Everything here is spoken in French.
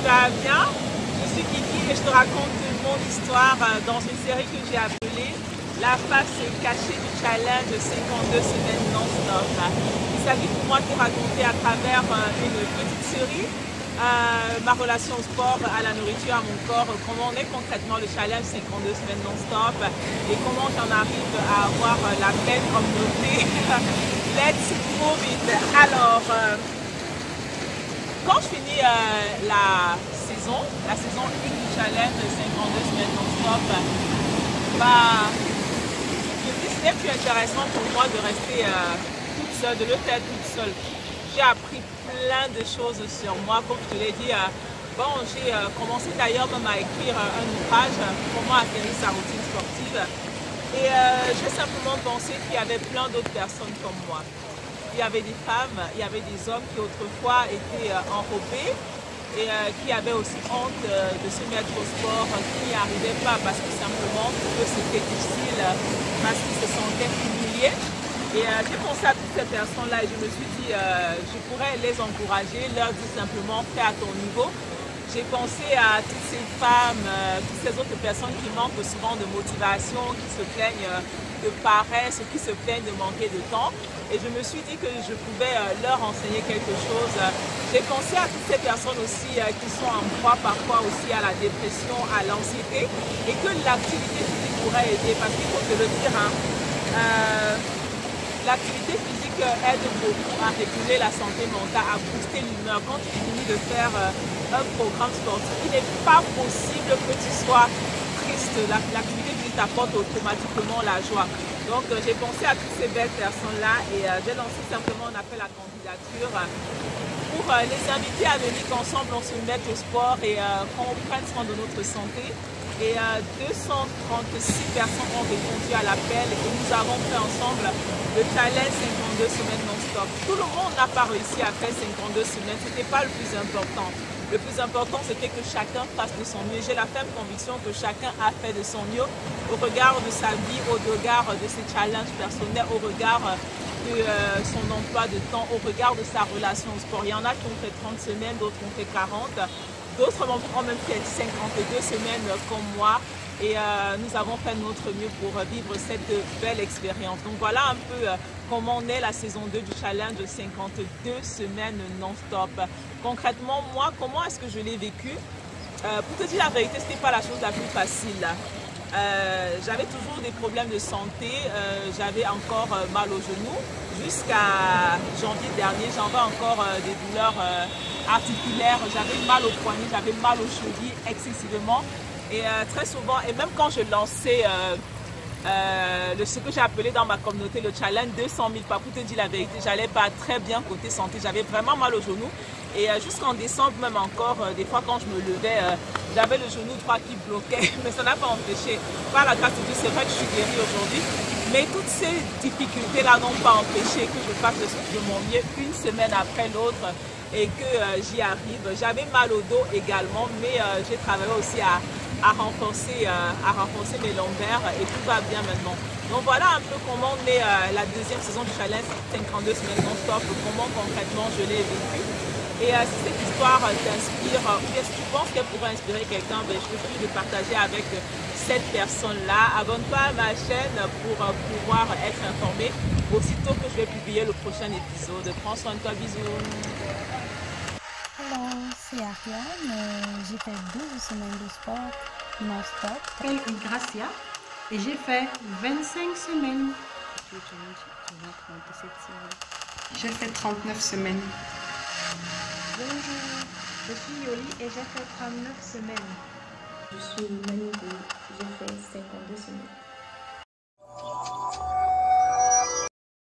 vas bien? Je suis Kiki et je te raconte mon histoire dans une série que j'ai appelée La face cachée du challenge 52 semaines non-stop. Il s'agit pour moi de te raconter à travers une petite série ma relation au sport, à la nourriture, à mon corps, comment on est concrètement le challenge 52 semaines non-stop et comment j'en arrive à avoir la belle communauté. Let's move it. Alors, quand je finis la saison 1 du challenge 52 semaines non-stop, je me dis que ce n'est plus intéressant pour moi de rester toute seule, de le faire toute seule. J'ai appris plein de choses sur moi, comme je te l'ai dit. J'ai commencé d'ailleurs même à écrire un ouvrage, comment acquérir sa routine sportive. Et j'ai simplement pensé qu'il y avait plein d'autres personnes comme moi. Il y avait des femmes, il y avait des hommes qui autrefois étaient enrobés et qui avaient aussi honte de se mettre au sport, qui n'y arrivaient pas parce que simplement pour eux c'était difficile, parce qu'ils se sentaient humiliés. Et j'ai pensé à toutes ces personnes-là et je me suis dit, je pourrais les encourager, leur dire simplement fais à ton niveau. J'ai pensé à toutes ces femmes, toutes ces autres personnes qui manquent souvent de motivation, qui se plaignent de paresse, qui se plaignent de manquer de temps. Et je me suis dit que je pouvais leur enseigner quelque chose. J'ai pensé à toutes ces personnes aussi qui sont en proie parfois aussi à la dépression, à l'anxiété, et que l'activité physique pourrait aider. Parce qu'il faut te le dire, l'activité physique aide beaucoup à réguler la santé mentale, à booster l'humeur. Quand tu finis de faire un programme sportif, il n'est pas possible que tu sois triste. L'activité physique t'apporte automatiquement la joie. Donc j'ai pensé à toutes ces belles personnes-là et j'ai lancé simplement un appel à candidature pour les inviter à venir qu'ensemble on se mette au sport et qu'on prenne soin de notre santé. Et 236 personnes ont répondu à l'appel et nous avons fait ensemble le challenge 52 semaines non-stop. Tout le monde n'a pas réussi à faire 52 semaines, ce n'était pas le plus important. Le plus important, c'était que chacun fasse de son mieux. J'ai la ferme conviction que chacun a fait de son mieux au regard de sa vie, au regard de ses challenges personnels, au regard de son emploi de temps, au regard de sa relation au sport. Il y en a qui ont fait 30 semaines, d'autres qui ont fait 40. D'autres ont même fait 52 semaines comme moi et nous avons fait notre mieux pour vivre cette belle expérience. Donc voilà un peu comment on est la saison 2 du challenge de 52 semaines non-stop. Concrètement, moi, comment est-ce que je l'ai vécu? Pour te dire la vérité, ce n'était pas la chose la plus facile. J'avais toujours des problèmes de santé, j'avais encore mal au genou. Jusqu'à janvier dernier, j'avais encore des douleurs articulaires, j'avais mal au poignet, j'avais mal aux chevilles excessivement. Et très souvent, et même quand je lançais ce que j'ai appelé dans ma communauté le challenge 200 000 pas, pour te dire la vérité, j'allais pas très bien côté santé, j'avais vraiment mal au genou. Et jusqu'en décembre même encore, des fois quand je me levais, j'avais le genou droit qui bloquait, mais ça n'a pas empêché. Par la grâce de Dieu, c'est vrai que je suis guérie aujourd'hui. Mais toutes ces difficultés-là n'ont pas empêché que je fasse de mon mieux une semaine après l'autre et que j'y arrive. J'avais mal au dos également, mais j'ai travaillé aussi à renforcer mes lombaires et tout va bien maintenant. Donc voilà un peu comment on est la deuxième saison du challenge 52 semaines non-stop, comment concrètement je l'ai vécu. Et si cette histoire t'inspire, ou bien si tu penses qu'elle pourrait inspirer quelqu'un, je te prie de partager avec cette personne-là. Abonne-toi à ma chaîne pour pouvoir être informé aussitôt que je vais publier le prochain épisode. Prends soin de toi, bisous. Hello, c'est Ariane. J'ai fait 12 semaines de sport non-stop. Je m'appelle Gracia et j'ai fait 25 semaines. J'ai fait 39 semaines. Bonjour, je suis Yoli et j'ai fait 39 semaines. Je suis Manigou, j'ai fait 52 semaines.